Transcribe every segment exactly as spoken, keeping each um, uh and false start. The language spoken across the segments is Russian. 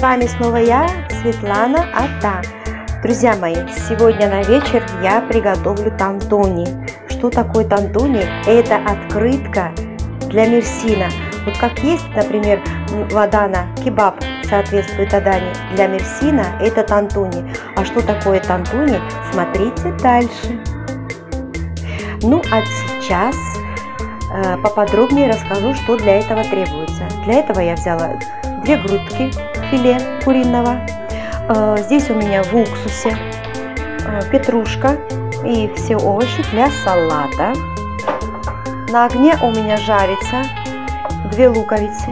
вами снова я, Светлана Ата. Друзья мои, сегодня на вечер я приготовлю тантуни. Что такое тантуни? Это открытка для мерсина. Вот как есть, например, в Адана кебаб соответствует Адане, для мерсина это тантуни. А что такое тантуни? Смотрите дальше. Ну а сейчас э, поподробнее расскажу, что для этого требуется. Для этого я взяла две грудки филе куриного. Э, здесь у меня в уксусе э, петрушка и все овощи для салата. На огне у меня жарится две луковицы.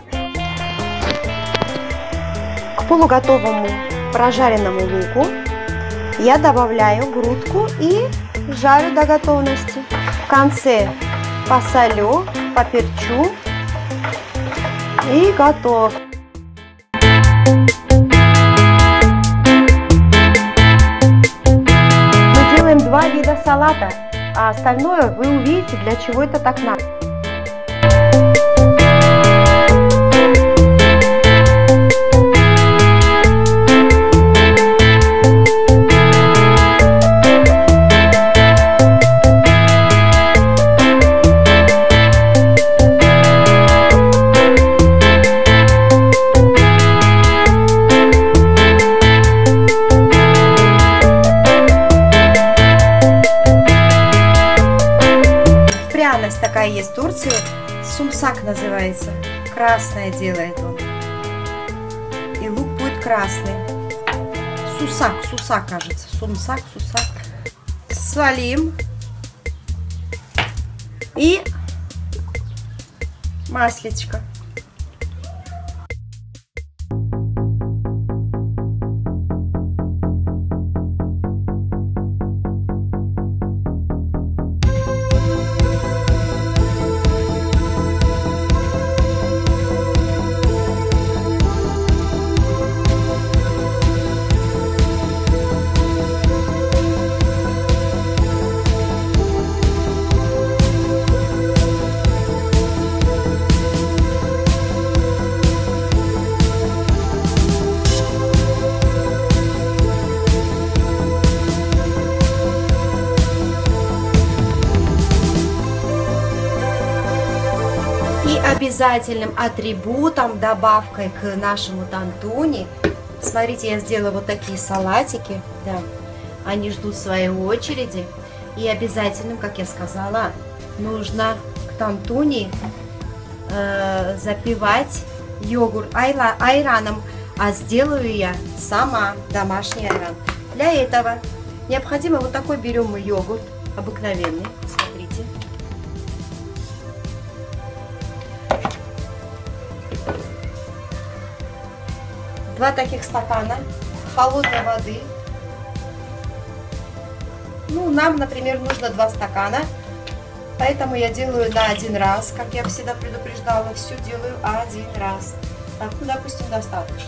К полуготовому прожаренному луку я добавляю грудку и жарю до готовности. В конце посолю, поперчу и готов. Мы делаем два вида салата, а остальное вы увидите, для чего это так надо. Такая есть в Турции, сумсак называется, красное делает он, и лук будет красный, сусак, сусак кажется, сумсак, сусак, солим и маслечко. Обязательным атрибутом, добавкой к нашему тантуни, смотрите, я сделала вот такие салатики, да, они ждут своей очереди, и обязательным, как я сказала, нужно к тантуни э, запивать йогурт айла, айраном, а сделаю я сама домашний айран. Для этого необходимо вот такой, берем мы йогурт обыкновенный, смотрите. Два таких стакана холодной воды. Ну, нам, например, нужно два стакана, поэтому я делаю на один раз, как я всегда предупреждала, все делаю один раз. Так, ну, допустим, достаточно.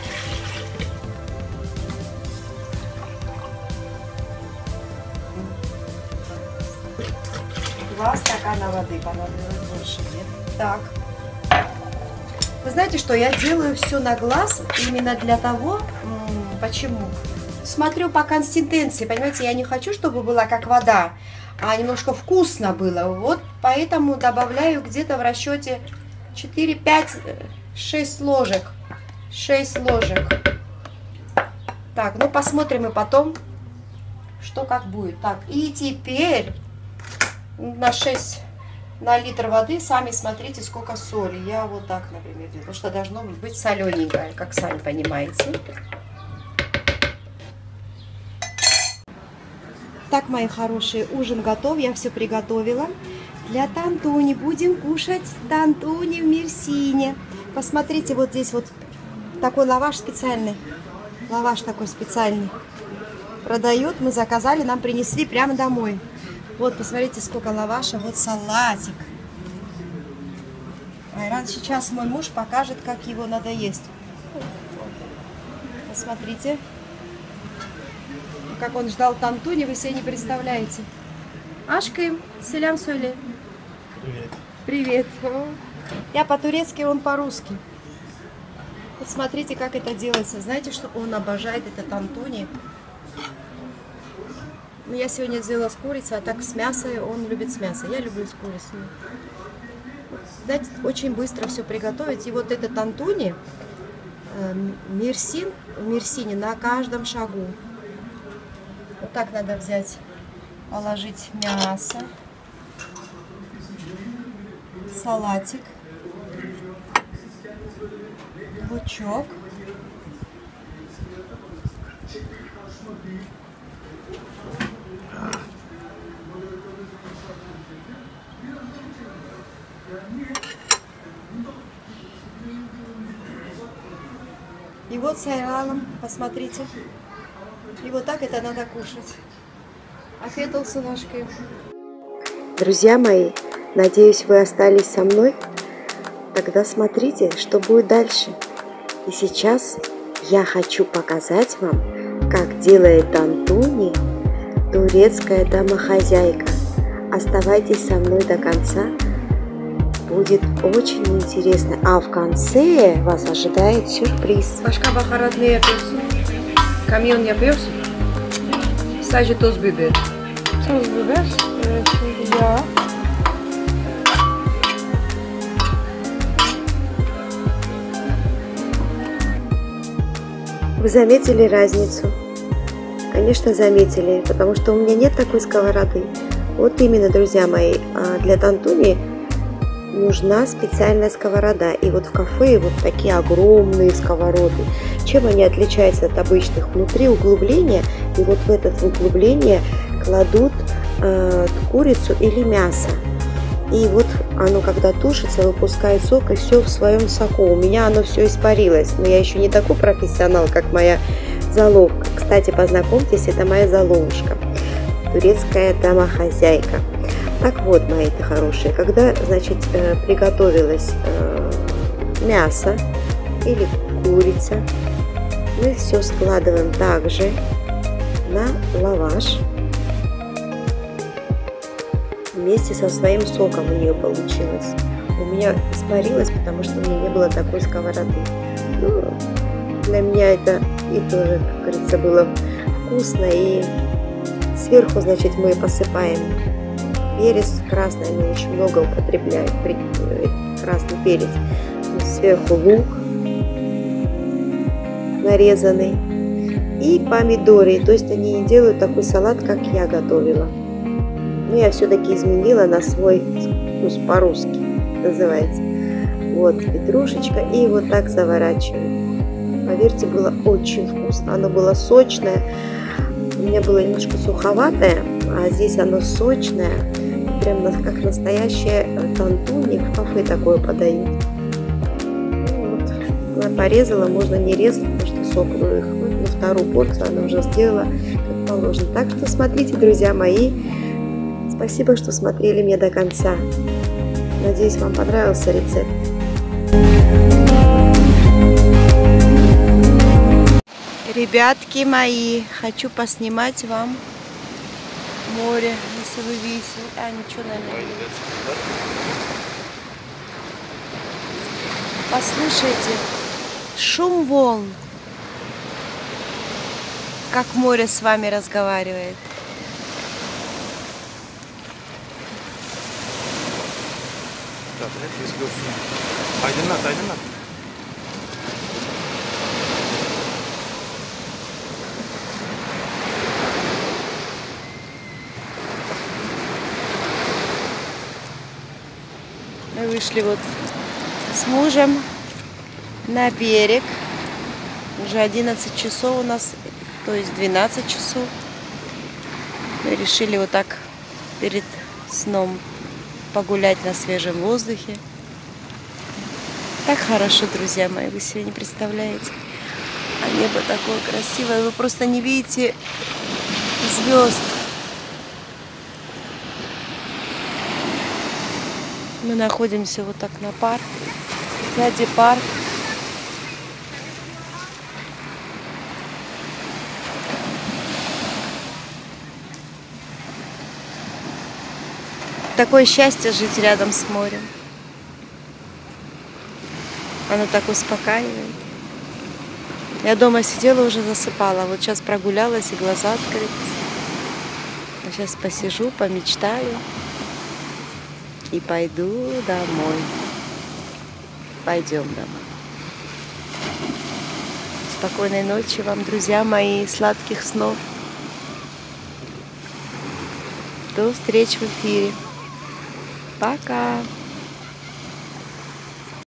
Два стакана воды понадобилось, больше нет. Так. Вы знаете, что я делаю все на глаз именно для того, почему? Смотрю по консистенции, понимаете, я не хочу, чтобы была как вода, а немножко вкусно было. Вот поэтому добавляю где-то в расчете четыре, пять, шесть ложек. шесть ложек. Так, ну посмотрим и потом, что как будет. Так, и теперь на шесть... На литр воды сами смотрите, сколько соли. Я вот так, например, делаю, потому что должно быть солененькое, как сами понимаете. Так, мои хорошие, ужин готов, я все приготовила. Для тантуни будем кушать тантуни в мерсине. Посмотрите, вот здесь вот такой лаваш специальный. Лаваш такой специальный. Продают, мы заказали, нам принесли прямо домой. Вот, посмотрите, сколько лаваша, вот салатик. Айран сейчас мой муж покажет, как его надо есть. Посмотрите, как он ждал тантуни, вы себе не представляете. Ашким, селям соли. Привет. Привет. Я по-турецки, он по-русски. Вот смотрите, как это делается. Знаете, что он обожает этот Антони? Ну, я сегодня сделала с курицей, а так с мясом. Он любит с мясом. Я люблю с курицей. Знаете, очень быстро все приготовить. И вот этот Антони, э, мерсин, в мерсине на каждом шагу. Вот так надо взять, положить мясо, салатик, лучок, и вот с айралом, посмотрите. И вот так это надо кушать. Афетл с ножкой. Друзья мои, надеюсь, вы остались со мной. Тогда смотрите, что будет дальше. И сейчас я хочу показать вам, как делает Антони турецкая домохозяйка. Оставайтесь со мной до конца. Будет очень интересно. А в конце вас ожидает сюрприз. Başka baharat ne yapıyorsun? Kamyon yapıyorsun. Sadece toz biber. Toz biber, evet, yağ. Вы заметили разницу? Конечно, заметили, потому что у меня нет такой сковороды. Вот именно, друзья мои, для тантуни нужна специальная сковорода. И вот в кафе вот такие огромные сковороды. Чем они отличаются от обычных? Внутри углубления, и вот в это углубление кладут э, курицу или мясо. И вот оно, когда тушится, выпускает сок, и все в своем соку. У меня оно все испарилось. Но я еще не такой профессионал, как моя заловка. Кстати, познакомьтесь, это моя заловушка. Турецкая домохозяйка. Так вот, мои-то хорошие, когда, значит, приготовилось мясо или курица, мы все складываем также на лаваш. Вместе со своим соком у нее получилось. У меня испарилось, потому что у меня не было такой сковороды. Ну, для меня это и тоже, как говорится, было вкусно. И сверху, значит, мы посыпаем перец красный. Мы очень много употребляем красный перец. Сверху лук нарезанный и помидоры. То есть они не делают такой салат, как я готовила. Но я все-таки изменила на свой вкус, по-русски называется. Вот петрушечка, и вот так заворачиваю. Поверьте, было очень вкусно. Оно было сочное. У меня было немножко суховатое, а здесь оно сочное. Прям как настоящее тантуни. В кафе такое подают. Ну, вот. Я порезала, можно не резать, потому что сок выхватил. На вторую порцию она уже сделала как положено. Так что смотрите, друзья мои. Спасибо, что смотрели меня до конца. Надеюсь, вам понравился рецепт. Ребятки мои, хочу поснимать вам море, если вы видите. А, ничего, наверное. Послушайте, шум волн. Как море с вами разговаривает. Aydınlat, aydınlat. Мы вышли вот с мужем на берег. Уже одиннадцать часов у нас, то есть двенадцать часов. Мы решили вот так перед сном погулять на свежем воздухе. Так хорошо, друзья мои, вы себе не представляете. А небо такое красивое, вы просто не видите звезд. Мы находимся вот так на парке. Сзади парк. Такое счастье жить рядом с морем. Оно так успокаивает. Я дома сидела, уже засыпала. Вот сейчас прогулялась и глаза открылись. А сейчас посижу, помечтаю и пойду домой. Пойдем домой. Спокойной ночи вам, друзья мои, сладких снов. До встречи в эфире. Пока.